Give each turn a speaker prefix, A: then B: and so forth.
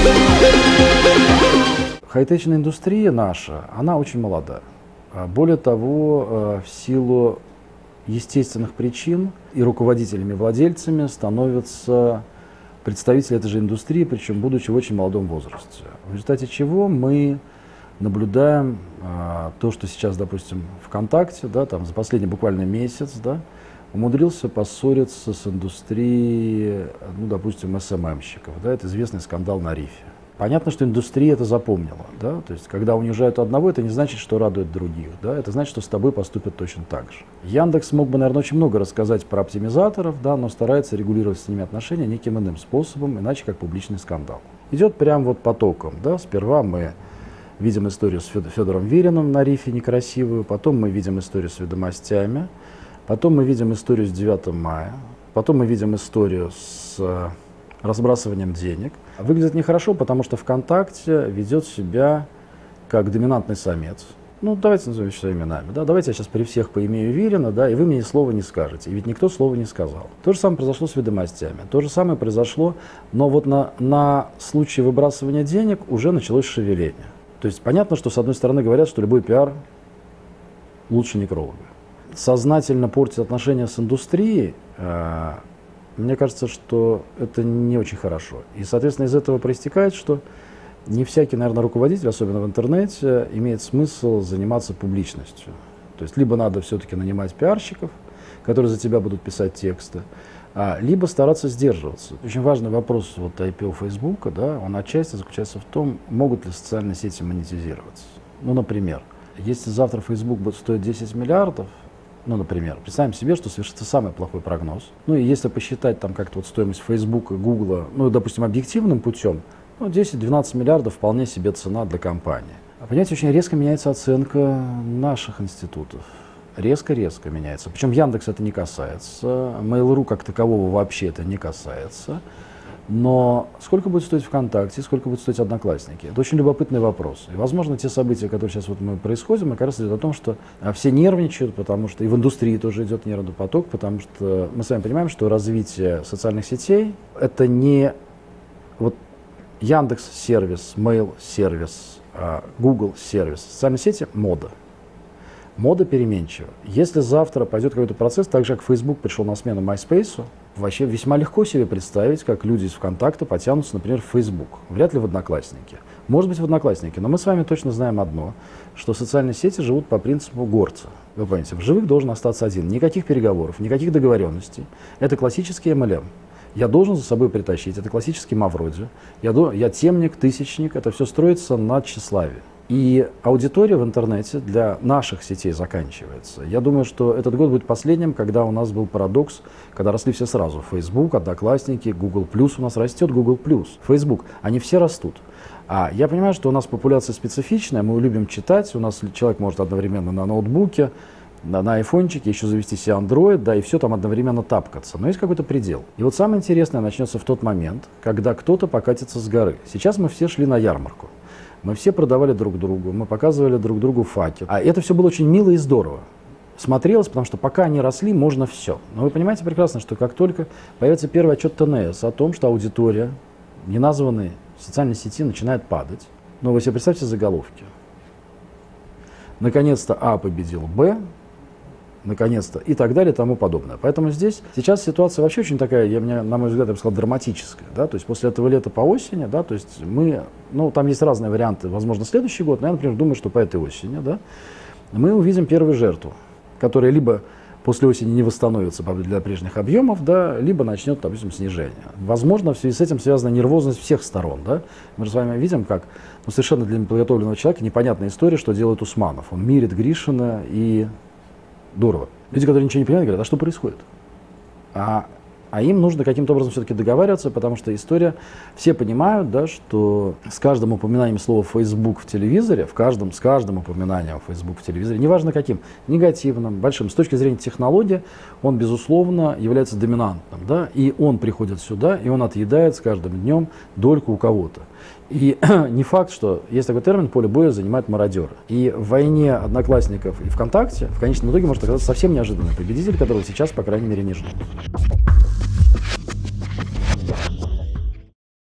A: Хай-течная индустрия наша, она очень молода. Более того, в силу естественных причин и руководителями, и владельцами становятся представители этой же индустрии, причем будучи в очень молодом возрасте. В результате чего мы наблюдаем то, что сейчас, допустим, ВКонтакте, да, там, за последний буквально месяц, да, умудрился поссориться с индустрией, ну, допустим, СММщиков. Да, это известный скандал на Рифе. Понятно, что индустрия это запомнила. Да? То есть, когда унижают одного, это не значит, что радует других. Да? Это значит, что с тобой поступят точно так же. Яндекс мог бы, наверное, очень много рассказать про оптимизаторов, да, но старается регулировать с ними отношения неким иным способом, иначе как публичный скандал. Идет прям вот потоком. Да? Сперва мы видим историю с Федором Вериным на Рифе некрасивую, потом мы видим историю с Ведомостями, потом мы видим историю с 9 мая, потом мы видим историю с разбрасыванием денег. Выглядит нехорошо, потому что ВКонтакте ведет себя как доминантный самец. Ну, давайте назовем вещи своими именами. Да? Давайте я сейчас при всех поимею Верина, да, и вы мне ни слова не скажете. И ведь никто слова не сказал. То же самое произошло с Ведомостями. То же самое произошло, но вот на случай выбрасывания денег уже началось шевеление. То есть понятно, что с одной стороны говорят, что любой пиар лучше некролога. Сознательно портить отношения с индустрией, мне кажется, что это не очень хорошо. И, соответственно, из этого проистекает, что не всякий, наверное, руководитель, особенно в интернете, имеет смысл заниматься публичностью. То есть либо надо все-таки нанимать пиарщиков, которые за тебя будут писать тексты, либо стараться сдерживаться. Очень важный вопрос вот IPO Фейсбука, да, он отчасти заключается в том, могут ли социальные сети монетизироваться. Ну, например, если завтра Facebook будет стоить 10 миллиардов, ну, например, представим себе, что совершится самый плохой прогноз. Ну, и если посчитать там как-то вот стоимость Facebook и Google, ну, допустим, объективным путем, ну, 10-12 миллиардов вполне себе цена для компании. А понимаете, очень резко меняется оценка наших институтов. Резко-резко меняется. Причем Яндекс это не касается, Mail.ru как такового вообще это не касается. Но сколько будет стоить ВКонтакте, сколько будет стоить Одноклассники? Это очень любопытный вопрос. И, возможно, те события, которые сейчас вот происходят, как раз идет о том, что все нервничают, потому что и в индустрии тоже идет нервный поток, потому что мы с вами понимаем, что развитие социальных сетей – это не вот Яндекс-сервис, Mail-сервис, Google-сервис. Социальные сети – мода. Мода переменчива. Если завтра пойдет какой-то процесс, так же, как Facebook пришел на смену MySpace, вообще весьма легко себе представить, как люди из ВКонтакта потянутся, например, в Facebook. Вряд ли в Одноклассники. Может быть, в Одноклассники. Но мы с вами точно знаем одно, что социальные сети живут по принципу горца. Вы понимаете, в живых должен остаться один. Никаких переговоров, никаких договоренностей. Это классический MLM. Я должен за собой притащить. Это классический Мавроди. Я темник, тысячник. Это все строится на тщеславии. И аудитория в интернете для наших сетей заканчивается. Я думаю, что этот год будет последним, когда у нас был парадокс, когда росли все сразу. Facebook, Одноклассники, Google+, у нас растет Google+, Facebook. Они все растут. А я понимаю, что у нас популяция специфичная, мы любим читать, у нас человек может одновременно на ноутбуке, на айфончике еще завести себе Android, да, и все там одновременно тапкаться. Но есть какой-то предел. И вот самое интересное начнется в тот момент, когда кто-то покатится с горы. Сейчас мы все шли на ярмарку. Мы все продавали друг другу, мы показывали друг другу факел. А это все было очень мило и здорово. Смотрелось, потому что пока они росли, можно все. Но вы понимаете прекрасно, что как только появится первый отчет ТНС о том, что аудитория неназванной социальной сети начинает падать, но вы себе представьте заголовки. Наконец-то А победил Б, наконец-то, и так далее, и тому подобное. Поэтому здесь сейчас ситуация вообще очень такая, на мой взгляд, я бы сказал, драматическая. Да? То есть после этого лета по осени, да, то есть мы, ну, там есть разные варианты, возможно, следующий год, но я, например, думаю, что по этой осени, да, мы увидим первую жертву, которая либо после осени не восстановится для прежних объемов, да, либо начнет, допустим, снижение. Возможно, в связи с этим связана нервозность всех сторон. Да? Мы же с вами видим, как совершенно для неподготовленного человека непонятная история, что делает Усманов. Он мирит Гришина и Дурова. Люди, которые ничего не понимают, говорят, а что происходит? А им нужно каким-то образом все-таки договариваться, потому что история, все понимают, да, что с каждым упоминанием слова Facebook в телевизоре, с каждым упоминанием Facebook в телевизоре, неважно каким, негативным, большим, с точки зрения технологии, он, безусловно, является доминантным. Да, и он приходит сюда, и он отъедает с каждым днем дольку у кого-то. И не факт, что есть такой термин, поле боя занимают мародеры. И в войне Одноклассников и ВКонтакте в конечном итоге может оказаться совсем неожиданный победитель, которого сейчас, по крайней мере, не ждут.